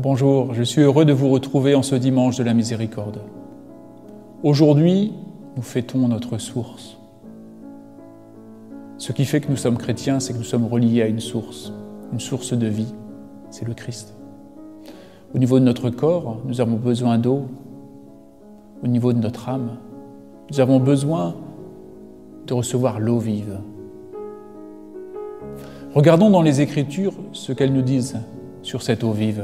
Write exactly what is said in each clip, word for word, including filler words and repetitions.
Bonjour, je suis heureux de vous retrouver en ce dimanche de la miséricorde. Aujourd'hui, nous fêtons notre source. Ce qui fait que nous sommes chrétiens, c'est que nous sommes reliés à une source, une source de vie, c'est le Christ. Au niveau de notre corps, nous avons besoin d'eau. Au niveau de notre âme, nous avons besoin de recevoir l'eau vive. Regardons dans les Écritures ce qu'elles nous disent sur cette eau vive.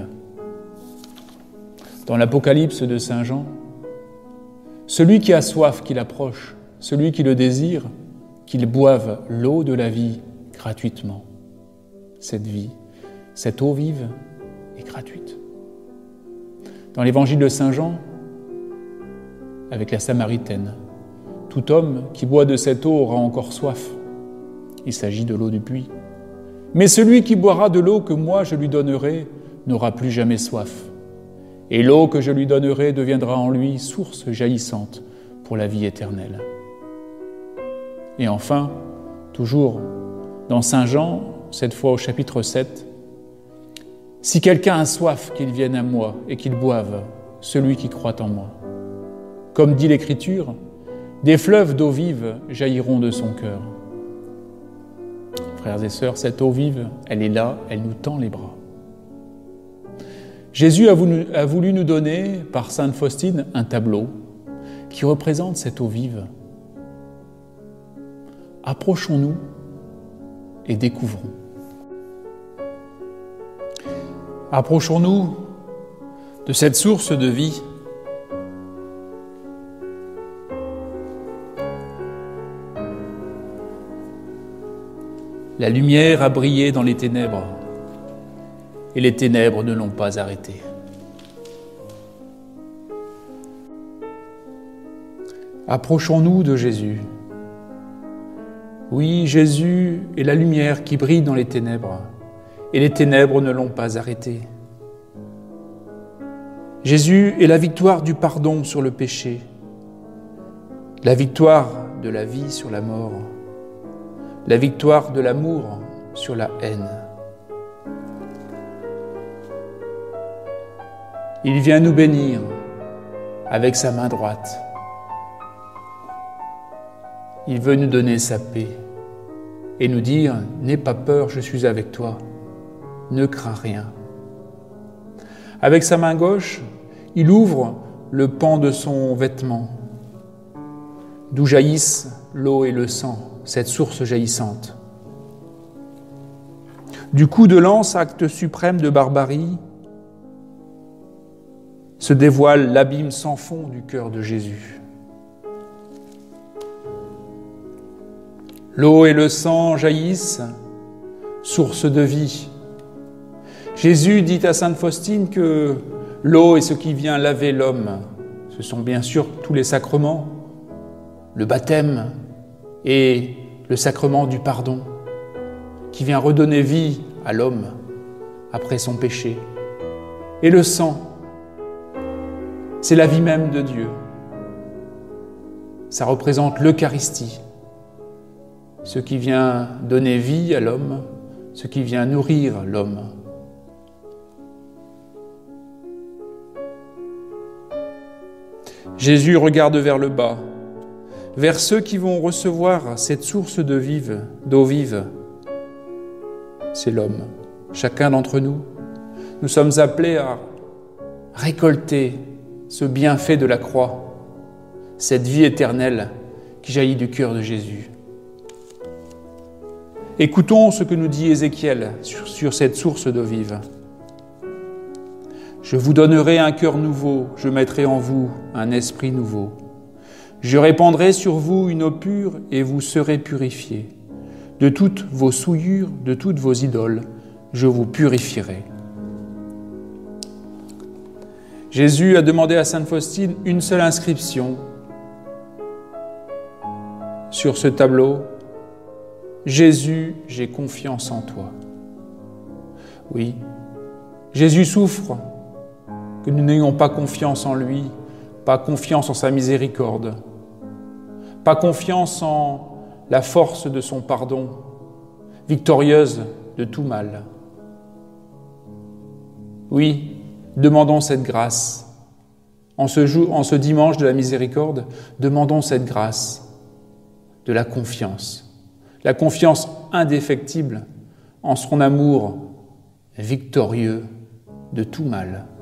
Dans l'Apocalypse de Saint Jean, celui qui a soif, qu'il approche, celui qui le désire, qu'il boive l'eau de la vie gratuitement. Cette vie, cette eau vive est gratuite. Dans l'Évangile de Saint Jean, avec la Samaritaine, tout homme qui boit de cette eau aura encore soif. Il s'agit de l'eau du puits. Mais celui qui boira de l'eau que moi je lui donnerai n'aura plus jamais soif. Et l'eau que je lui donnerai deviendra en lui source jaillissante pour la vie éternelle. Et enfin, toujours dans Saint Jean, cette fois au chapitre sept, « Si quelqu'un a soif, qu'il vienne à moi et qu'il boive, celui qui croit en moi. Comme dit l'Écriture, des fleuves d'eau vive jailliront de son cœur. » Frères et sœurs, cette eau vive, elle est là, elle nous tend les bras. Jésus a voulu, a voulu nous donner, par Sainte Faustine, un tableau qui représente cette eau vive. Approchons-nous et découvrons. Approchons-nous de cette source de vie. La lumière a brillé dans les ténèbres, et les ténèbres ne l'ont pas arrêté. Approchons-nous de Jésus. Oui, Jésus est la lumière qui brille dans les ténèbres, et les ténèbres ne l'ont pas arrêté. Jésus est la victoire du pardon sur le péché, la victoire de la vie sur la mort, la victoire de l'amour sur la haine. Il vient nous bénir avec sa main droite. Il veut nous donner sa paix et nous dire « N'aie pas peur, je suis avec toi. Ne crains rien. » Avec sa main gauche, il ouvre le pan de son vêtement, d'où jaillissent l'eau et le sang, cette source jaillissante. Du coup de lance, acte suprême de barbarie, se dévoile l'abîme sans fond du cœur de Jésus. L'eau et le sang jaillissent, source de vie. Jésus dit à Sainte Faustine que l'eau est ce qui vient laver l'homme. Ce sont bien sûr tous les sacrements, le baptême et le sacrement du pardon, qui vient redonner vie à l'homme après son péché. Et le sang, c'est la vie même de Dieu. Ça représente l'Eucharistie, ce qui vient donner vie à l'homme, ce qui vient nourrir l'homme. Jésus regarde vers le bas, vers ceux qui vont recevoir cette source de vive, d'eau vive. C'est l'homme, chacun d'entre nous. Nous sommes appelés à récolter ce bienfait de la croix, cette vie éternelle qui jaillit du cœur de Jésus. Écoutons ce que nous dit Ézéchiel sur, sur cette source d'eau vive. « Je vous donnerai un cœur nouveau, je mettrai en vous un esprit nouveau. Je répandrai sur vous une eau pure et vous serez purifiés. De toutes vos souillures, de toutes vos idoles, je vous purifierai. » Jésus a demandé à Sainte Faustine une seule inscription sur ce tableau. « Jésus, j'ai confiance en toi. » Oui, Jésus souffre que nous n'ayons pas confiance en lui, pas confiance en sa miséricorde, pas confiance en la force de son pardon, victorieuse de tout mal. Oui, Demandons cette grâce. En ce jour, en ce dimanche de la miséricorde, demandons cette grâce de la confiance. La confiance indéfectible en son amour victorieux de tout mal.